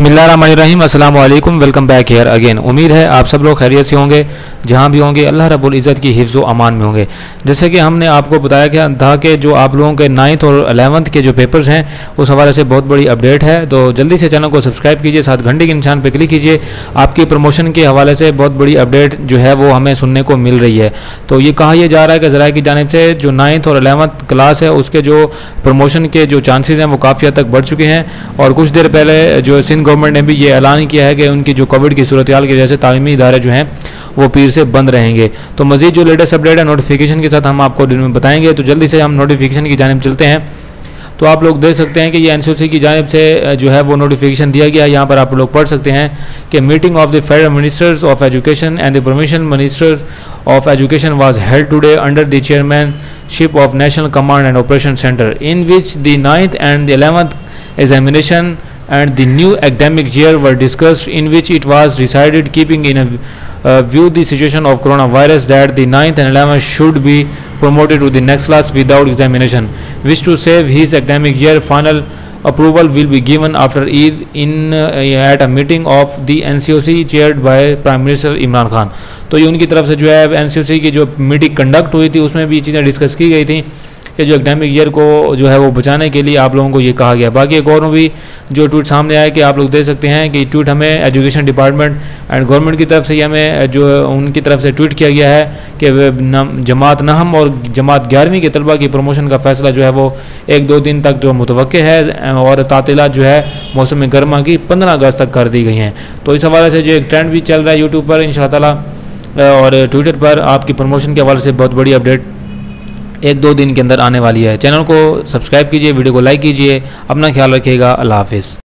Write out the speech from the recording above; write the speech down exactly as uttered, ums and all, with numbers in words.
बिस्मिल्लाहिर्रहमानिर्रहीम, अस्सलाम वालेकुम, वेलकम बैक हियर अगेन। उम्मीद है आप सब लोग खैरियत से होंगे, जहाँ भी होंगे अल्लाह रब्बुल इज़्ज़त की हिफ्ज़ व अमान में होंगे। जैसे कि हमने आपको बताया कि था कि जो आप लोगों के नाइन्थ और अलेवंथ के जो पेपर्स हैं उस हवाले से बहुत बड़ी अपडेट है, तो जल्दी से चैनल को सब्सक्राइब कीजिए, साथ घंटे के निशान पर क्लिक कीजिए। आपकी प्रमोशन के हवाले से बहुत बड़ी अपडेट जो है वो हमें सुनने को मिल रही है। तो ये कहा यह जा रहा है कि ज़राए की जानिब से जो नाइन्थ और अलेवंथ क्लास है उसके जो प्रमोशन के जो चांसेस हैं वो काफ़ी हद तक बढ़ चुके हैं। और कुछ देर पहले जो सिंध गवर्नमेंट ने भी ये ऐलान किया है कि उनकी जो कोविड की सूरत हाल की वजह से तालीमी इदारे जो हैं वो पीर से बंद रहेंगे। तो मज़ीद जो लेटेस्ट अपडेट है नोटिफिकेशन के साथ हम आपको दिन में बताएंगे। तो जल्दी से हम नोटिफिकेशन की जानिब चलते हैं। तो आप लोग देख सकते हैं कि ये एनसीओसी की जानिब से जो है वो नोटिफिकेशन दिया गया है। यहाँ पर आप लोग पढ़ सकते हैं कि meeting of the federal ministers of education and the permission ministers of education was held today under the chairmanship of national command and operation centre, in which the ninth and the eleventh examination and the new academic year were discussed, in which it was decided, keeping in a uh, view the situation of coronavirus, that the ninth and eleventh should be promoted to the next class without examination, which to save his academic year. Final approval will be given after Eid in uh, at a meeting of the N C O C chaired by Prime Minister Imran Khan। तो ये उनकी तरफ से जो है N C O C की जो meeting conduct हुई थी उसमें भी चीज़ें डिस्कस की गई थी कि जो एकेडमिक ईयर को जो है वो बचाने के लिए आप लोगों को ये कहा गया। बाकी एक और भी जो ट्वीट सामने आया कि आप लोग देख सकते हैं कि ट्वीट हमें एजुकेशन डिपार्टमेंट एंड गवर्नमेंट की तरफ से ये हमें जो उनकी तरफ से ट्वीट किया गया है कि जमात नहम और जमात ग्यारहवीं के तलबा की प्रमोशन का फैसला जो है वो एक दो दिन तक जो मुतवक्के है और तातीलात जो है मौसम गर्मा की पंद्रह अगस्त तक कर दी गई हैं। तो इस हवाले से जो एक ट्रेंड भी चल रहा है यूट्यूब पर इंशाअल्लाह ताला और ट्विटर पर आपकी प्रमोशन के हवाले से बहुत बड़ी अपडेट एक दो दिन के अंदर आने वाली है। चैनल को सब्सक्राइब कीजिए, वीडियो को लाइक कीजिए, अपना ख्याल रखिएगा। अल्लाह हाफिज़।